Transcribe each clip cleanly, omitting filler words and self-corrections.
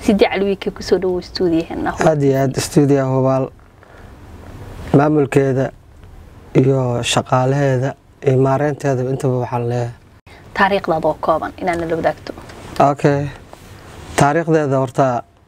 سيدي علويك كسودو استوديو هنا هاد استوديو هوبال maamul keeda iyo shaqaalaheeda iyo maareynteeda intaba waxaan leeyahay taariikhdaada oo kooban inaan la wadaagto okay taariikhdeeda horta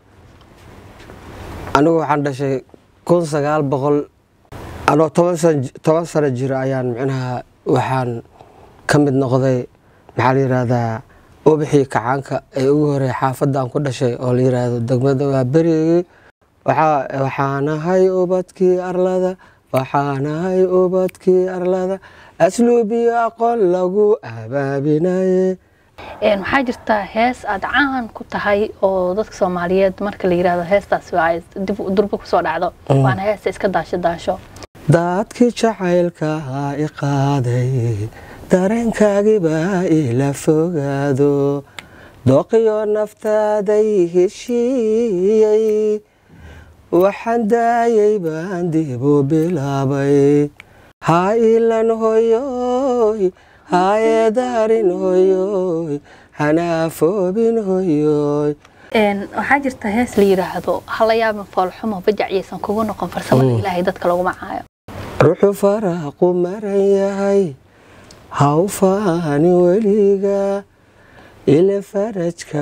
anigu waxaan dhashay 1900 anoo 10 sano jir ayaan macnaha waxaan ka mid noqday maxaa la yiraahdaa ubixii kacaanka ee ugu horeey xaafadaan ku dhashay oo la yiraahdo degmada waa berigi waxaanahay ubadkii arlada waxaanahay ubadkii arlada asluubiyo aqoon lagu abaabinaye waxaa jirta hees aad caan ku tahay oo dadka Soomaaliyeed marka la yiraahdo heestaas waa dib durba ku soo dhacdo waana hees iska daasho dadkii jacaylka i qaaday dareenkaagii baa ila fogaado dooqiyo naftaaday heshiiyey waxaan daayay baan dib u bilaabay ha ilan hoyoy ha eedarin hoyoy hanaafobin hoyoy waxaa jirta hees la yiraahdo hala yaabin foolxumo bajaciysan kugu noqon farsamada Ilaahay dadka lagu macaayo ruuxu faraaqu maran yahay haw faani weliga ila farajka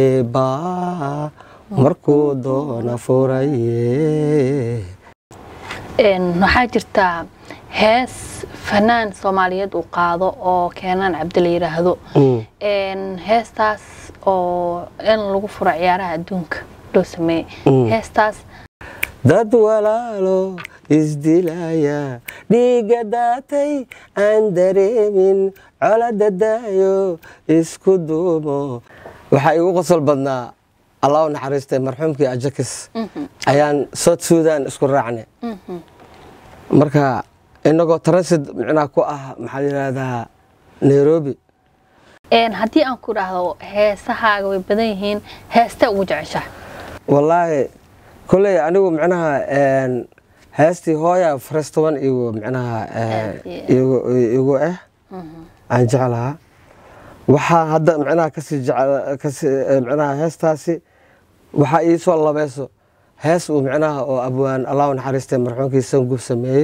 baa markuu doona furaye waxaa jirta hees fanaan Soomaaliyeed uu qaado oo Keenan Cabdi la yiraahdo heestaas oo in lagu furo ciyaaraha adduunka loo sameeyay heestaas dad walaalo isdilaya dhiiga daatay aan dareemin colada daayo isku duumo waxaa igu qosol badnaa الله نحرسته مرحوم كي أجاكس أيان صوت سودان اسكو راعني مركا إنه ترصد معنا كو محلي هذا نيروبي هدي أنكو راهو هي سحاق وبديهين هي استوجعشه والله كل يعني معناها هاستي هويا فرستوان يو معناها يو عن جعلها waxaa hadda macnaha kasi macnaha heestaasi waxa ii soo labayso hees uu macnaha oo abwaan Allah naxariistay marxuumkiisa gub sameeyay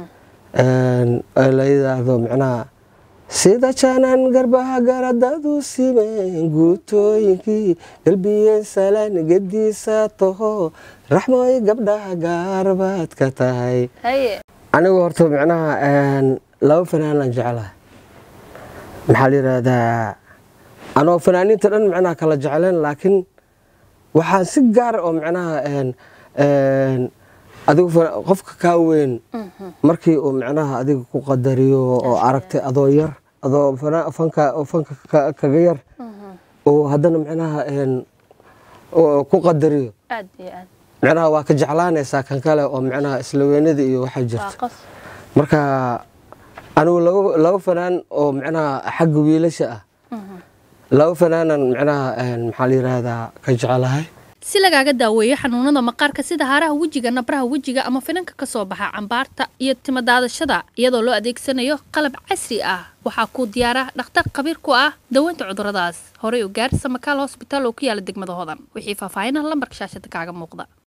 la yiraahdo macnaha sida jaanan garbaha garadadu simeen guutooyinkii qalbiyeen salaan gadiisa toho raxmooy gabdhaha gaarbaad ka tahay anigu horta macnaha laba fanaan jecelahay maxaa la yiraahdaa anoo fanaaniinta dhan macnaha kala jecleen laakiin waxaan si gaar oo macnaha adigu qofka ka weyn markii uu macnaha adiga ku qadariyo oo aragtay adoo yar adoo fanka kaga yar oo haddana macnaha ku qadariyo aad iyo aad macnaha waa ka jeclaanaysaa kan kale oo macnaha isla weynada iyo waxa jirta marka أنا لو فنان أو معناها حق ويلشة لو فنان معناها محلي هذا كجعلها si lagaaga daaweeyo xanuunada maqaarka sida haaraha wajiga nabraha wajiga ama finanka ka soo baxa cambaarta iyo timadaadashada iyadoo loo adeegsanayo qalab casri ah waxa ku diyaara dhakhtar khabiir ku ah daweynta cuduradaas hore u gaar Samakaal Hospital oo ku yaala degmada Hodan wixii faahfaahin lambarka shaashada kaaga muuqda